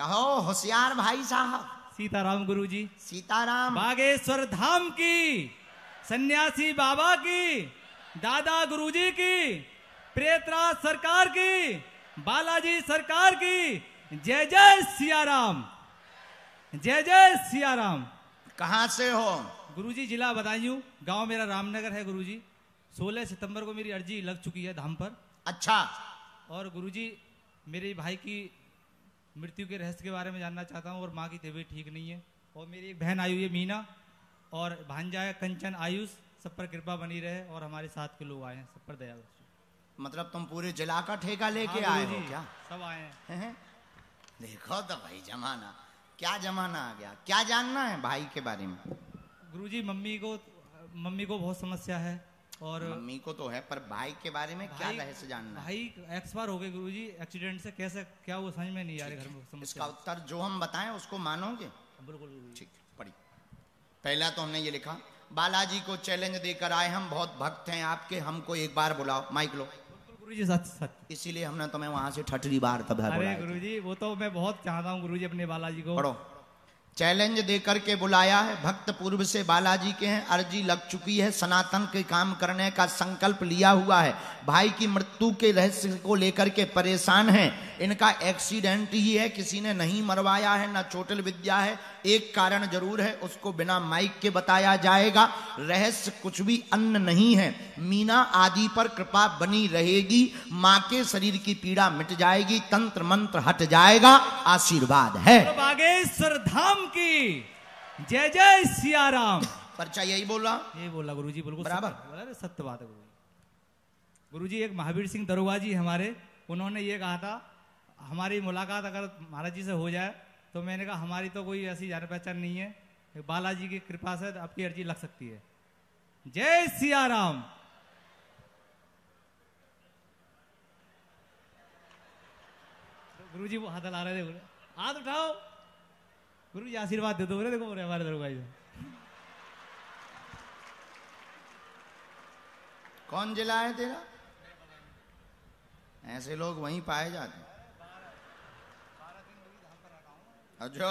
कहो होशियार भाई साहब। सीताराम गुरुजी। सीताराम। बागेश्वर धाम की, सन्यासी बाबा की, दादा गुरुजी की, प्रेतराज सरकार की, बालाजी सरकार की, जय जय सियाराम, जय जय सियाराम। कहां से हो? गुरुजी जिला बदायूं, गांव मेरा रामनगर है गुरुजी। 16 सितंबर को मेरी अर्जी लग चुकी है धाम पर। अच्छा। और गुरुजी मेरे भाई की मृत्यु के रहस्य के बारे में जानना चाहता हूँ। और माँ की तबीयत ठीक नहीं है। और मेरी एक बहन आई हुई है मीना, और भांजा है कंचन आयुष। सब पर कृपा बनी रहे, और हमारे साथ के लोग आए हैं, सब पर दया। मतलब तुम पूरे जिला का ठेका लेके आए हो क्या? सब आए हैं। देखो तो भाई जमाना, क्या जमाना आ गया। क्या जानना है भाई के बारे में? गुरुजी मम्मी को बहुत समस्या है। और मम्मी को तो है, पर भाई के बारे में क्या रहस्य जानना है? भाई एक्सपायर हो गए गुरुजी एक्सीडेंट से। कैसे क्या वो समझ में नहीं आ रही घर में। इसका उत्तर जो हम बताएं उसको मानोगे? बिल्कुल। ठीक, पढ़ी। पहला तो हमने ये लिखा, बालाजी को चैलेंज देकर आए हम, बहुत भक्त हैं आपके, हमको एक बार बुलाओ। माइक लो। गुरुजी सच। इसीलिए हमने तुम्हें वहां से ठठरी बार तब बुलाया। अरे गुरुजी वो तो मैं बहुत चाहता हूँ गुरुजी अपने बालाजी को। पढ़ो। चैलेंज देकर के बुलाया है, भक्त पूर्व से बालाजी के हैं, अर्जी लग चुकी है, सनातन के काम करने का संकल्प लिया हुआ है। भाई की मृत्यु के रहस्य को लेकर के परेशान हैं। इनका एक्सीडेंट ही है, किसी ने नहीं मरवाया है, ना चोटिल विद्या है। एक कारण जरूर है, उसको बिना माइक के बताया जाएगा। रहस्य कुछ भी अन्य नहीं है। मीना आदि पर कृपा बनी रहेगी, माँ के शरीर की पीड़ा मिट जाएगी, तंत्र मंत्र हट जाएगा, आशीर्वाद है। बागेश्वर धाम की जय जय सियाराम। पर्चा यही बोला? यही बोला गुरुजी, बिल्कुल बराबर सत्य बात है गुरुजी। एक महावीर सिंह दरोगा जी हमारे, उन्होंने ये कहा था हमारी मुलाकात अगर महाराज जी से हो जाए तो मैंने कहा हमारी तो कोई ऐसी जान पहचान नहीं है, बालाजी की कृपा से आपकी अर्जी लग सकती है। जय सियाराम। गुरुजी वो हाथ ला रहे थे, हाथ उठाओ गुरुजी आशीर्वाद दे दो। देखो हमारे दरोगा जी। कौन जिला है तेरा? ऐसे लोग वहीं पाए जाते हैं। अच्छा,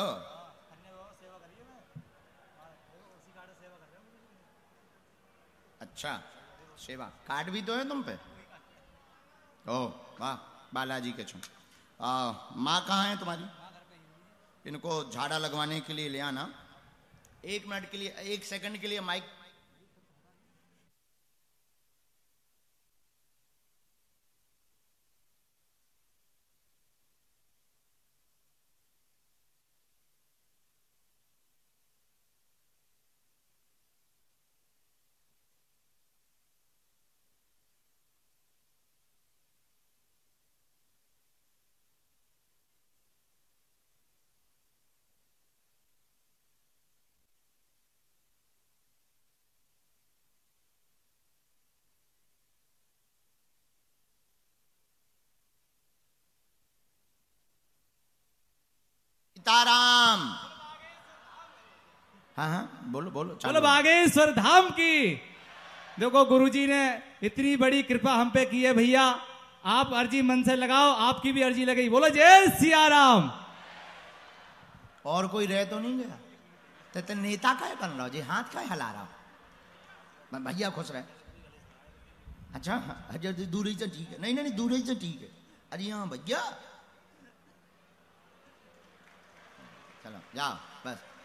अच्छा, सेवा कार्ड भी तो है तुम पे? ओ वाह, बालाजी के छो। माँ कहाँ है तुम्हारी? इनको झाड़ा लगवाने के लिए ले आना। 1 मिनट के लिए, 1 सेकंड के लिए माइक। सीताराम। हाँ, बोलो बोलो। चलो बागेश्वर धाम की। देखो गुरुजी ने इतनी बड़ी कृपा हम पे की है भैया, आप अर्जी मन से लगाओ, आपकी भी अर्जी लगेगी। बोलो जय सियाराम। और कोई रह तो नहीं गया? तो नेता का बन रहा हो जी, हाथ का हिला रहा हो। भैया खुश रहे। अच्छा, दूरी से ठीक है। नहीं, दूरी से ठीक है। अरे हाँ भैया, चलो जाओ बस।